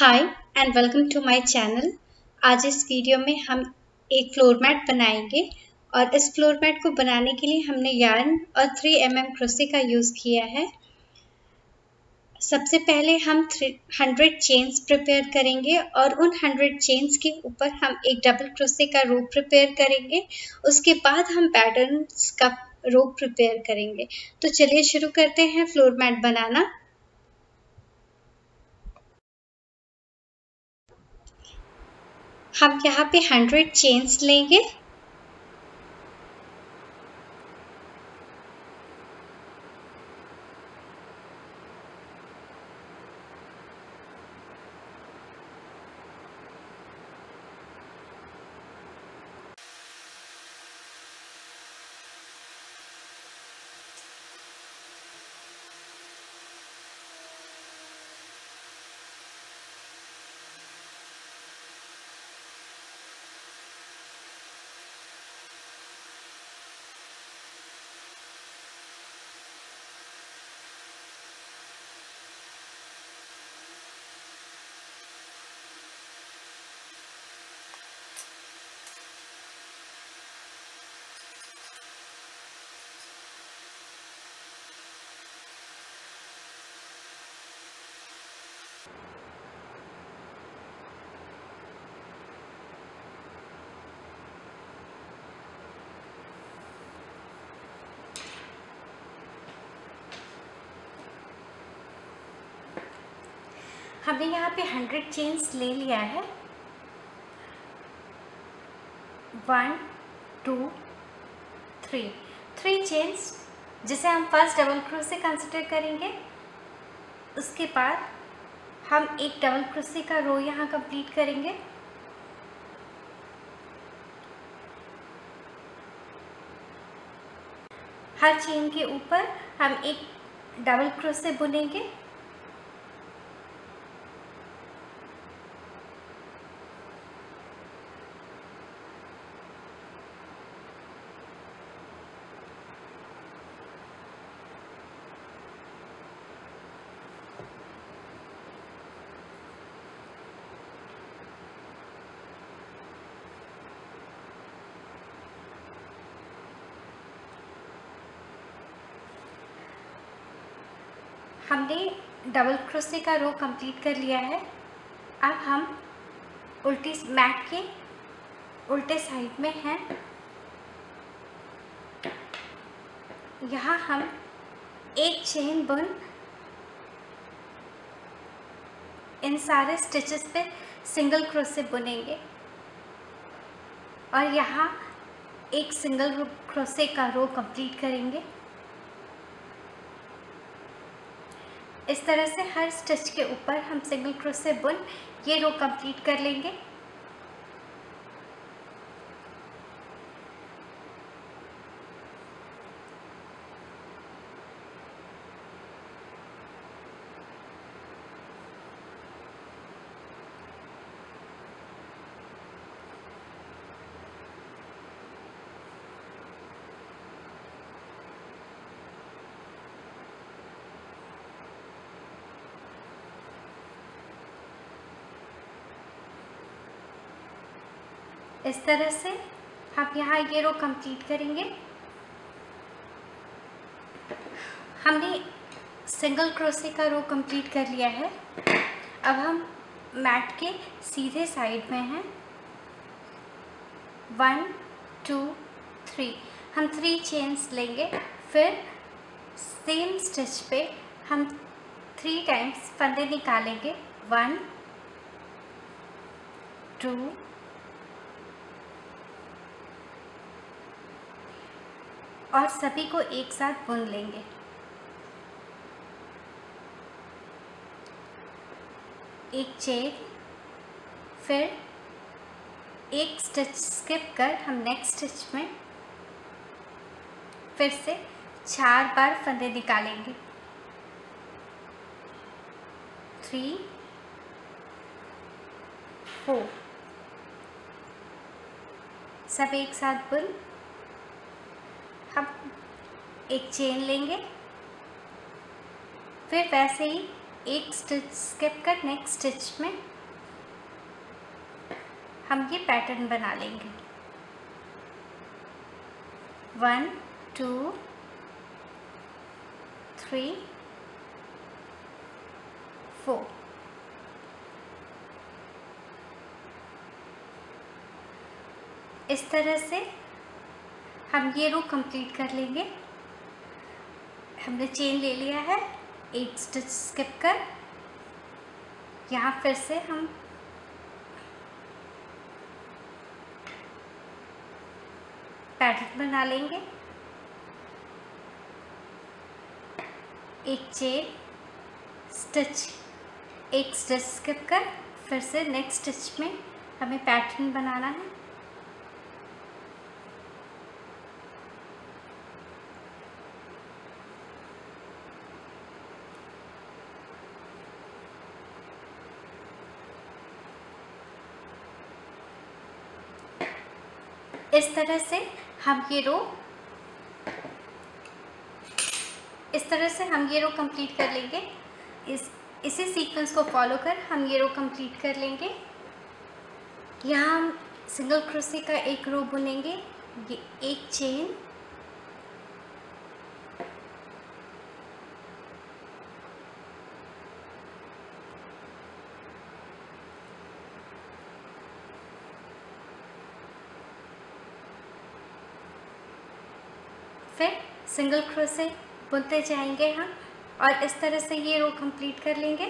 Hi and welcome to my channel. आज इस video में हम एक फ्लोर मैट बनाएंगे और इस फ्लोर मैट को बनाने के लिए हमने यार्न और 3 mm क्रोशे का यूज़ किया है। सबसे पहले हम 100 चेन्स प्रिपेयर करेंगे और उन 100 चेन्स के ऊपर हम एक डबल क्रोशे का रो प्रिपेयर करेंगे। उसके बाद हम पैटर्न्स का रो प्रिपेयर करेंगे। तो चलिए शुरू करते हैं फ्लोर मैट बनाना। हम यहाँ पे 100 चेन्स लेंगे। हमने यहाँ पे 100 चेन्स ले लिया है। 1 2 3 चेन्स जिसे हम फर्स्ट डबल क्रोशे कंसिडर करेंगे। उसके बाद हम एक डबल क्रोशे का रो यहाँ कंप्लीट करेंगे। हर चेन के ऊपर हम एक डबल क्रोशे बुनेंगे। हमने डबल क्रोशे का रो कंप्लीट कर लिया है। अब हम उल्टी मैट के उल्टे साइड में हैं। यहाँ हम एक चेन बुन इन सारे स्टिचेस पे सिंगल क्रोशे बुनेंगे और यहाँ एक सिंगल क्रोशे का रो कंप्लीट करेंगे। इस तरह से हर स्टिच के ऊपर हम सिंगल क्रोशे बुन ये रो कंप्लीट कर लेंगे। इस तरह से हम यहाँ ये रो कंप्लीट करेंगे। हमने सिंगल क्रोशे का रो कंप्लीट कर लिया है। अब हम मैट के सीधे साइड में हैं। 1 2 3 हम 3 चेन्स लेंगे। फिर सेम स्टिच पे हम 3 टाइम्स फंदे निकालेंगे। 1 2 और सभी को एक साथ बुन लेंगे। एक चेन, फिर एक स्टिच स्किप कर हम नेक्स्ट स्टिच में फिर से 4 बार फंदे निकालेंगे। 3 4 सब एक साथ बुन। हम एक चेन लेंगे, फिर वैसे ही एक स्टिच स्किप कर नेक्स्ट स्टिच में हम ये पैटर्न बना लेंगे। 1 2 3 4। इस तरह से हम ये रो कंप्लीट कर लेंगे। हमने चेन ले लिया है, एक स्टिच स्किप कर यहाँ फिर से हम पैटर्न बना लेंगे। एक चेन, स्टिच, एक स्टिच स्किप कर फिर से नेक्स्ट स्टिच में हमें पैटर्न बनाना है। इस तरह से हम ये रो कंप्लीट कर लेंगे। इसी सीक्वेंस को फॉलो कर हम ये रो कंप्लीट कर लेंगे। यहाँ हम सिंगल क्रोशे का एक रो बुनेंगे, ये एक चेन, फिर सिंगल क्रोशे बुनते जाएंगे हम और इस तरह से ये रो कंप्लीट कर लेंगे।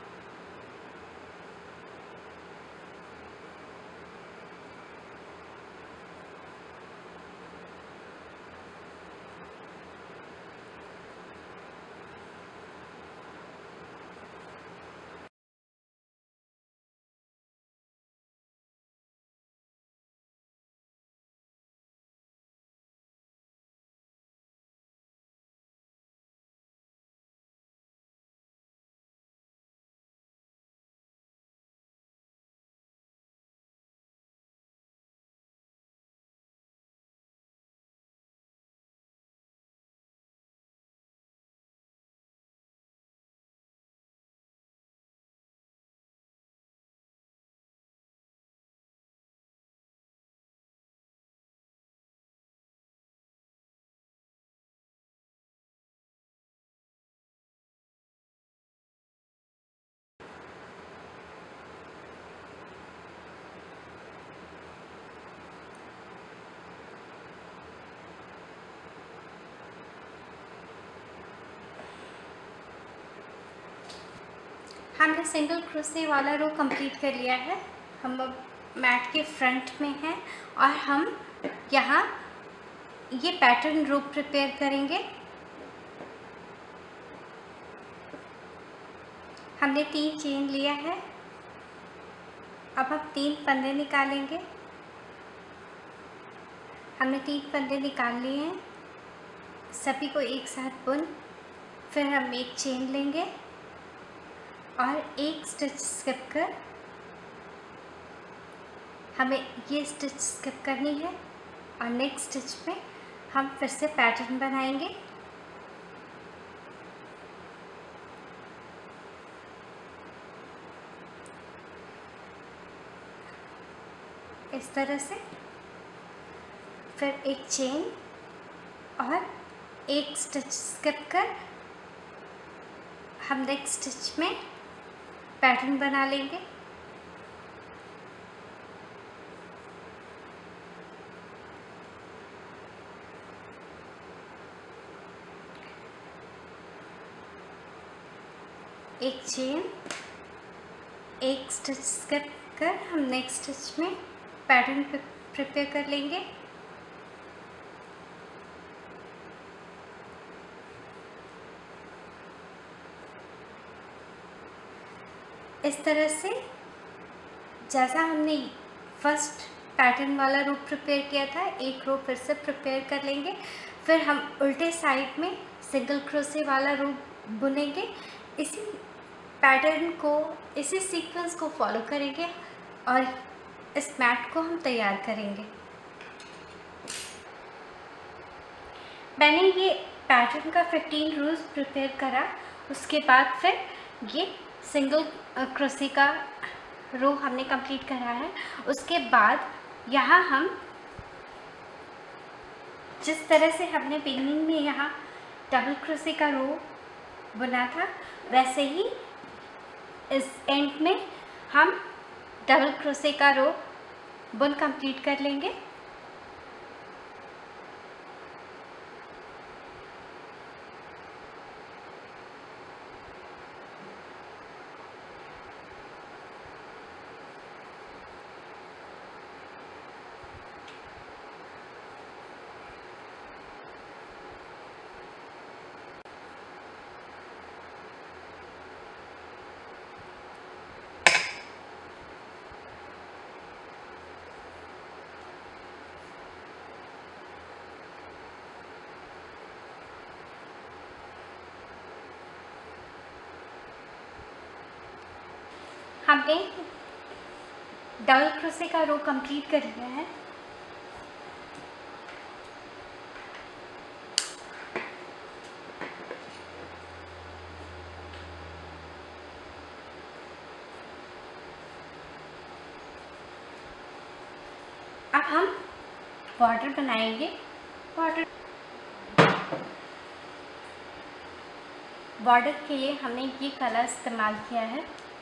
हमने सिंगल क्रोशे वाला रो कंप्लीट कर लिया है। हम अब मैट के फ्रंट में हैं और हम यहाँ ये पैटर्न रो प्रिपेयर करेंगे। हमने 3 चेन लिया है। अब हम 3 फंदे निकालेंगे। हमने 3 फंदे निकाल लिए हैं, सभी को एक साथ बुन, फिर हम एक चेन लेंगे और एक स्टिच स्किप कर हमें ये स्टिच स्किप करनी है और नेक्स्ट स्टिच में हम फिर से पैटर्न बनाएंगे। इस तरह से फिर एक चेन और एक स्टिच स्किप कर हम नेक्स्ट स्टिच में पैटर्न बना लेंगे। एक चेन, एक स्टिच स्किप कर हम नेक्स्ट स्टिच में पैटर्न प्रिपेयर कर लेंगे। इस तरह से जैसा हमने फर्स्ट पैटर्न वाला रो प्रिपेयर किया था, एक रो फिर से प्रिपेयर कर लेंगे। फिर हम उल्टे साइड में सिंगल क्रोशे वाला रो बुनेंगे। इसी पैटर्न को, इसी सीक्वेंस को फॉलो करेंगे और इस मैट को हम तैयार करेंगे। मैंने ये पैटर्न का 15 रोज प्रिपेयर करा। उसके बाद फिर ये सिंगल क्रोशे का रो हमने कंप्लीट करा है। उसके बाद यहाँ हम जिस तरह से हमने बिगिनिंग में यहाँ डबल क्रोशे का रो बुना था, वैसे ही इस एंड में हम डबल क्रोशे का रो बुन कंप्लीट कर लेंगे। हमने डबल क्रोशे का रो कंप्लीट कर लिया है। अब हम बॉर्डर बनाएंगे। बॉर्डर के लिए हमने ये कलर इस्तेमाल किया है।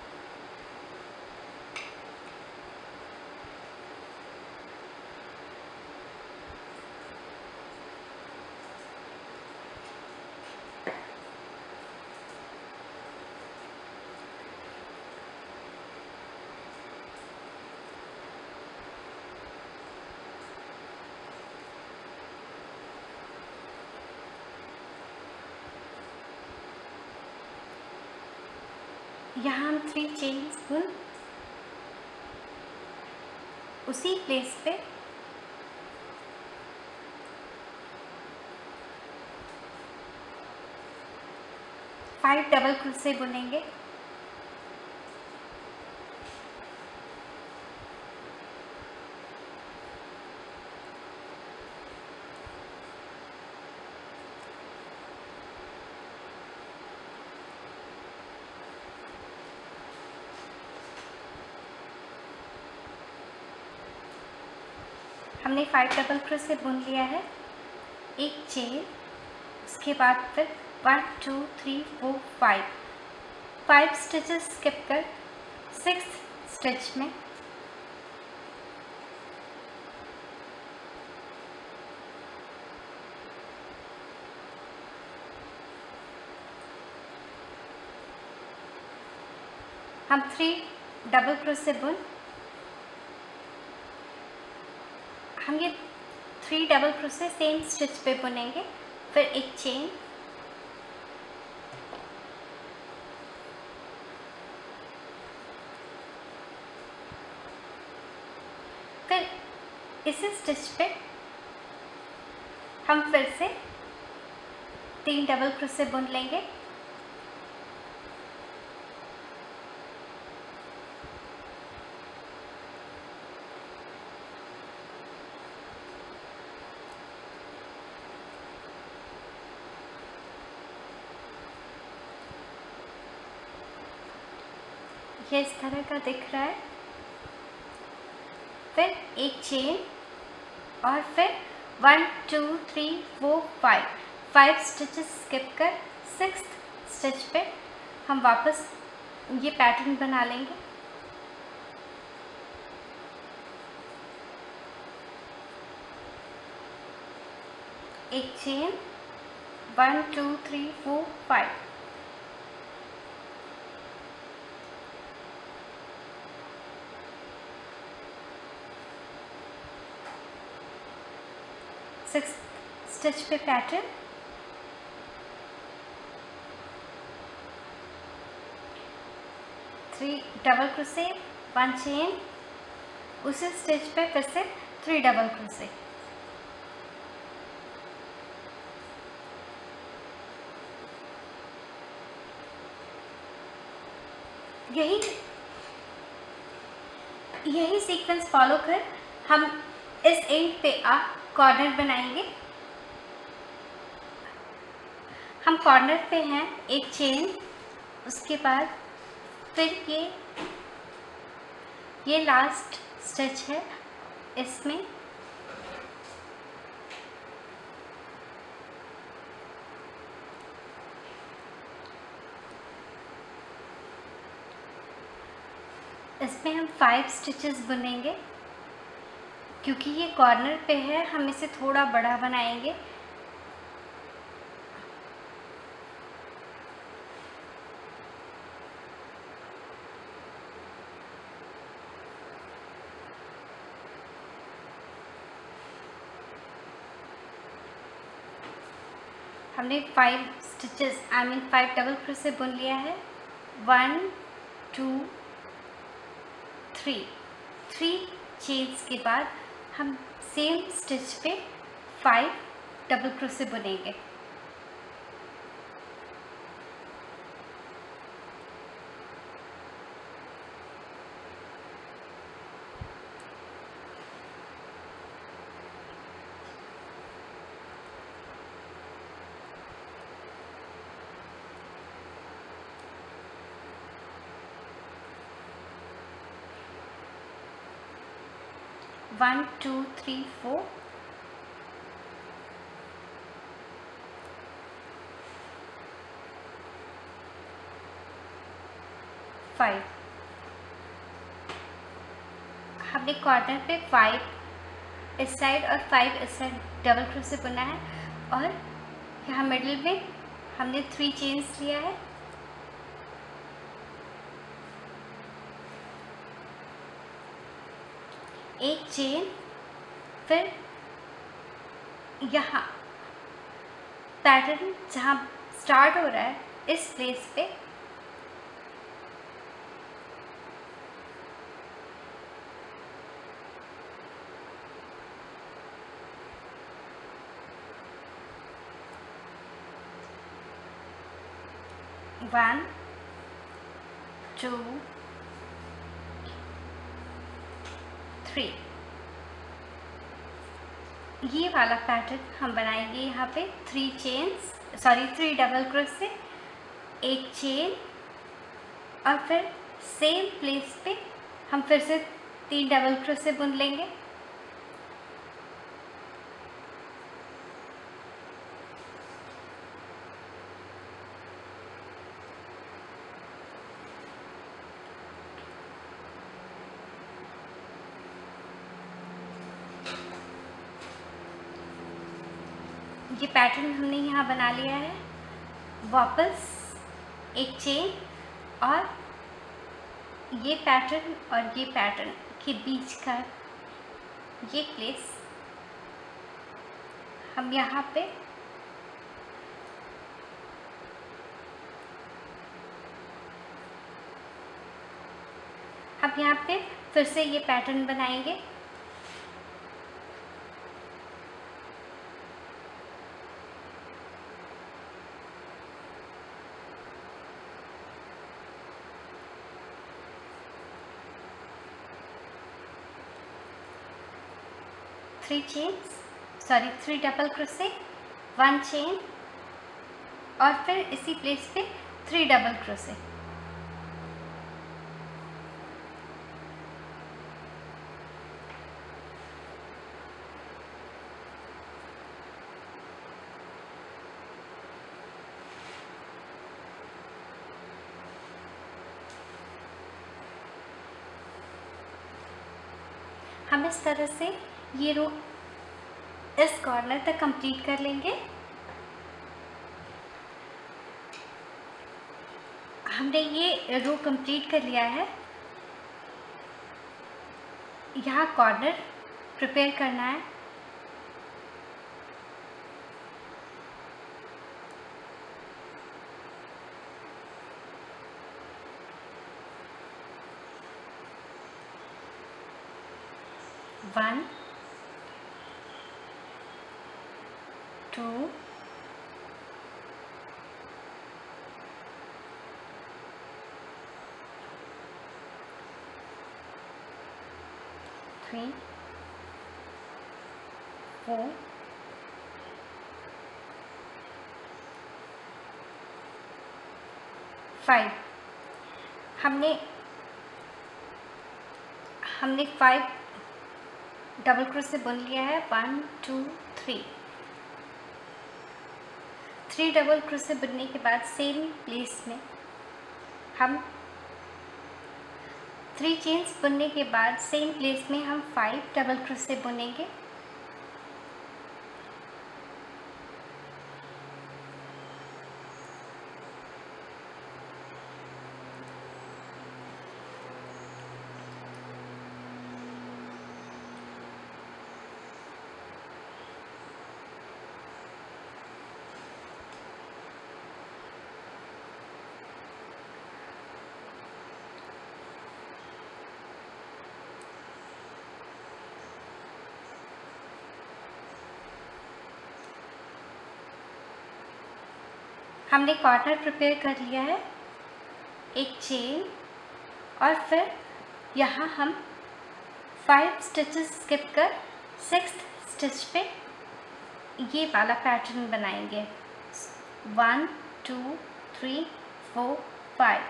यहाँ हम 3 चेन्स बुन उसी प्लेस पे फाइव डबल क्रोशे बुनेंगे। हमने 5 डबल क्रोशे बुन लिया है, एक चेन, उसके बाद फिर 1 2 3 4 5 स्टिचेस स्किप कर 6th स्टिच में हम 3 डबल क्रोशे बुन, हम ये 3 डबल क्रोशे सेम स्टिच पे बुनेंगे, फिर एक चेन, फिर इसी स्टिच पे हम फिर से 3 डबल क्रोशे बुन लेंगे। ये इस तरह का दिख रहा है। फिर एक चेन और फिर 1 2 3 4 5 स्टिचेस स्किप कर 6th स्टिच पे हम वापस ये पैटर्न बना लेंगे। एक चेन, 1 2 3 4 5, स्टिच पे pattern, three double crochet, 1 chain, उसी स्टिच पे फिर से 3 डबल क्रोशे, यही सीक्वेंस फॉलो कर हम इस एंड पे कॉर्नर बनाएंगे। हम कॉर्नर पे हैं, एक चेन, उसके बाद फिर ये लास्ट स्टिच है। इसमें हम 5 स्टिचेस बुनेंगे। क्योंकि ये कॉर्नर पे है, हम इसे थोड़ा बड़ा बनाएंगे। हमने 5 स्टिचेस 5 डबल क्रोशे बुन लिया है। 1 2 3 चेन्स के बाद हम सेम स्टिच पे 5 डबल क्रोशे बुनेंगे। One, 2, 3, 4, 5। हमने कॉर्नर पे 5 इस साइड और 5 इस साइड डबल क्रोशे बुना है और यहाँ मिडिल में हमने 3 चेन्स लिया है। एक चेन, फिर यहाँ पैटर्न जहाँ स्टार्ट हो रहा है इस प्लेस पे वन, 2, 3 ये वाला पैटर्न हम बनाएंगे। यहाँ पे 3 डबल क्रोशे, एक चेन और फिर सेम प्लेस पे हम फिर से 3 डबल क्रोशे बुन लेंगे। ये पैटर्न हमने यहाँ बना लिया है। वापस एक चेन और ये पैटर्न और ये पैटर्न के बीच का ये प्लेस हम यहाँ पे फिर से ये पैटर्न बनाएंगे। थ्री डबल क्रोशे, 1 चेन और फिर इसी प्लेस पे 3 डबल क्रोशे। हम इस तरह से ये रो इस कॉर्नर तक कंप्लीट कर लेंगे। हमने ये रो कंप्लीट कर लिया है। यहाँ कॉर्नर प्रिपेयर करना है। वन, 2, 3, 4, 5 5 हमने 5 डबल क्रोशे बुन लिया है। 1 2 3 डबल क्रोशे बुनने के बाद सेम प्लेस में हम 3 चेन्स बुनने के बाद सेम प्लेस में हम 5 डबल क्रोशे बुनेंगे। हमने कॉर्नर प्रिपेयर कर लिया है, एक चेन, और फिर यहाँ हम 5 स्टिचेस स्किप कर 6th स्टिच पे ये वाला पैटर्न बनाएंगे। 1 2 3 4 5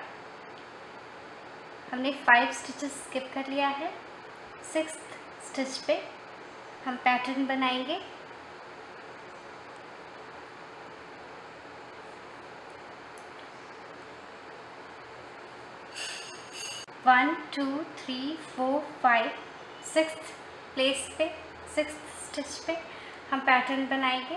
हमने 5 स्टिचेस स्किप कर लिया है। 6th स्टिच पे हम पैटर्न बनाएंगे। 1 2 3 4 5 6th प्लेस पे 6th स्टिच पे हम पैटर्न बनाएंगे।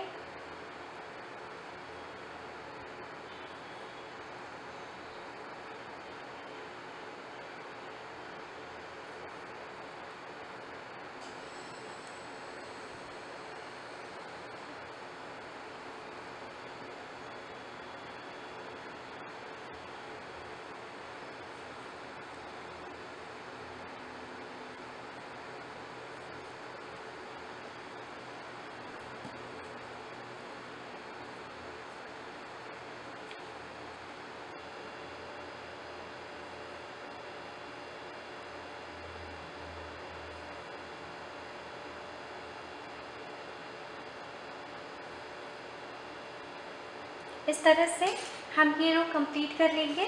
इस तरह से हम ये रो कंप्लीट कर लेंगे।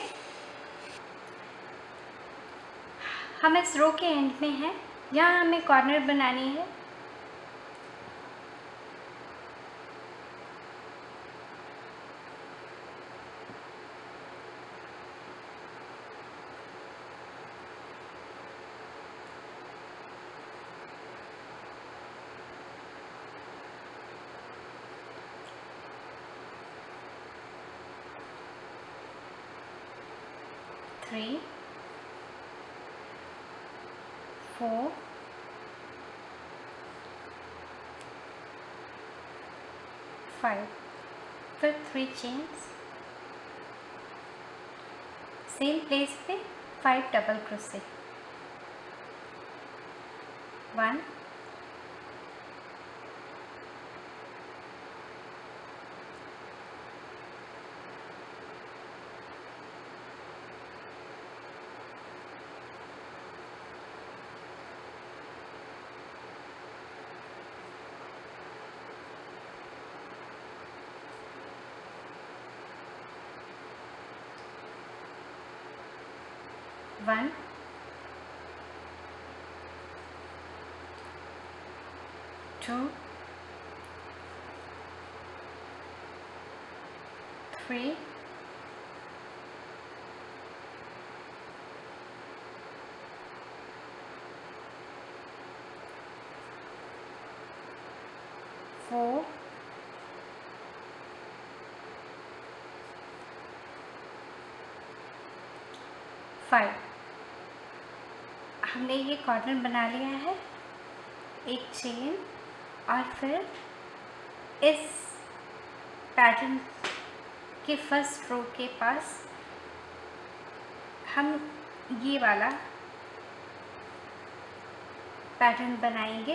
हम इस रो के एंड में हैं, यहाँ हमें कॉर्नर बनानी है। थ्री 4 5 फिर 3 चेन्स, सेम प्लेस पे 5 डबल क्रोशे। 1 1 2 3 4 5 हमने ये कॉर्नर बना लिया है, एक चेन, और फिर इस पैटर्न के फर्स्ट रो के पास हम ये वाला पैटर्न बनाएंगे।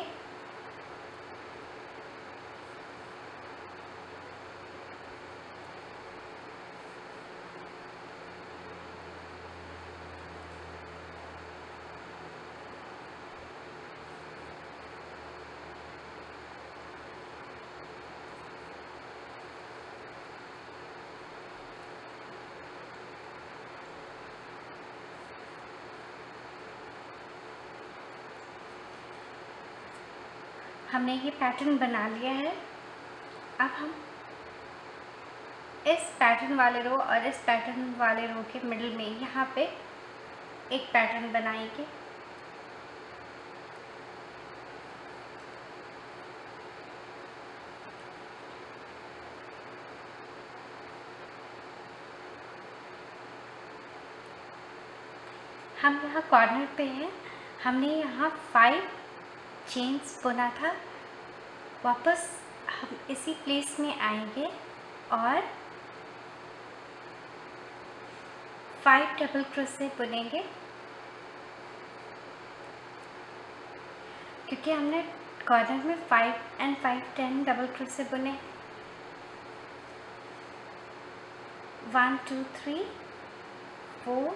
हमने ये पैटर्न बना लिया है। अब हम इस पैटर्न वाले रो और इस पैटर्न वाले रो के मिडिल में यहाँ पे एक पैटर्न बनाएंगे। हम यहाँ कॉर्नर पे हैं, हमने यहाँ 5 चेन्स बुना था। वापस हम इसी प्लेस में आएंगे और 5 डबल क्रोशे बुनेंगे, क्योंकि हमने कॉर्नर में 5 and 5 10 डबल क्रोशे बुने। 1 2 3 4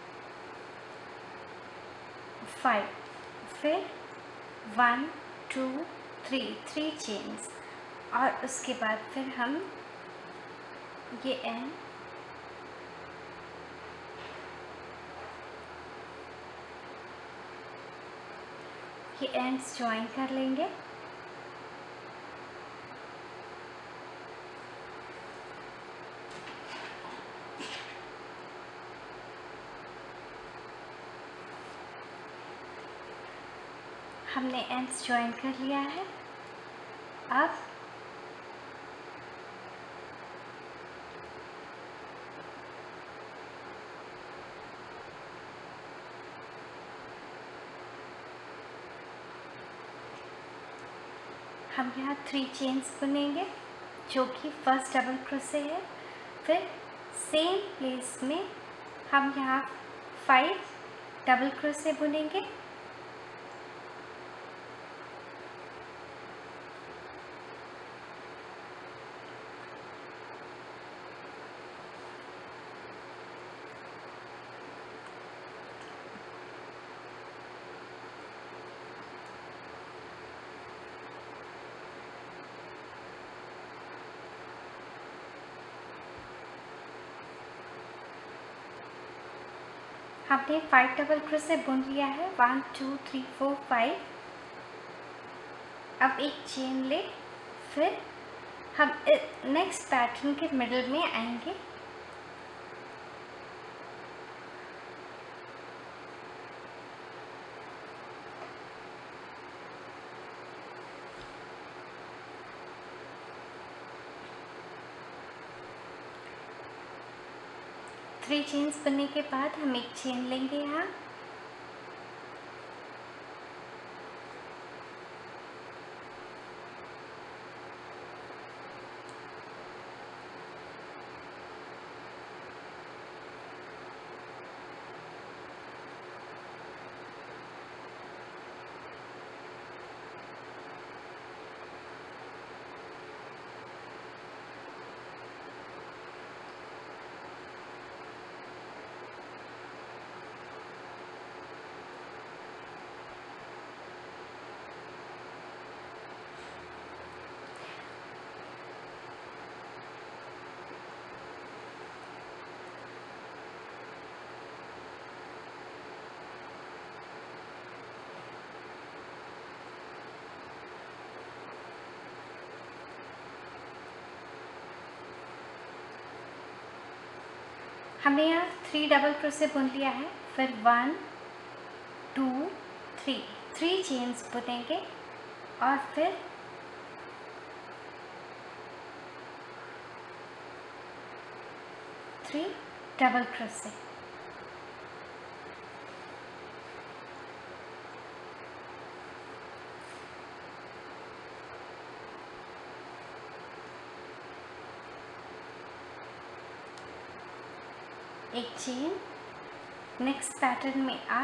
5, फिर 1 2 3 चेन्स, और उसके बाद फिर हम ये एंड्स ज्वाइन कर लेंगे। हमने एंड्स ज्वाइन कर लिया है। अब हम यहाँ 3 चेन्स बुनेंगे, जो कि फर्स्ट डबल क्रोशे है। फिर सेम प्लेस में हम यहाँ 5 डबल क्रोशे बुनेंगे। हमने 5 डबल क्रोशे बुन लिया है, 1 2 3 4 5। अब एक चेन ले, फिर हम नेक्स्ट पैटर्न के मिडिल में आएंगे। थ्री चेन्स बनने के बाद हम एक चेन लेंगे यहाँ, हमने यहाँ 3 डबल क्रोशे बुन लिया है। फिर 1 2 3 चेन्स बुनेंगे और फिर थ्री डबल क्रोशे। एक चेन, नेक्स्ट पैटर्न में आ,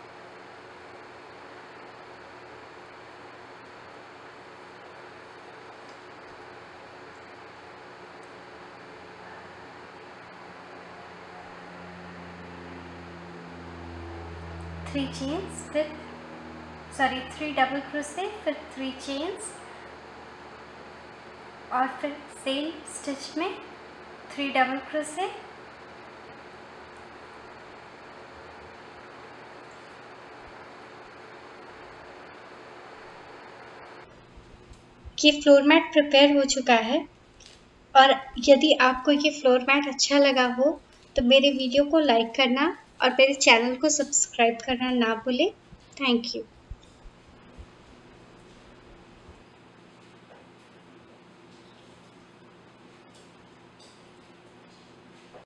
थ्री चेन्स, फिर थ्री डबल क्रोशे, फिर 3 चेन्स और फिर सेम स्टिच में 3 डबल क्रोशे, कि फ्लोर मैट प्रिपेयर हो चुका है। और यदि आपको ये फ्लोर मैट अच्छा लगा हो तो मेरे वीडियो को लाइक करना और मेरे चैनल को सब्सक्राइब करना ना भूलें। Thank you.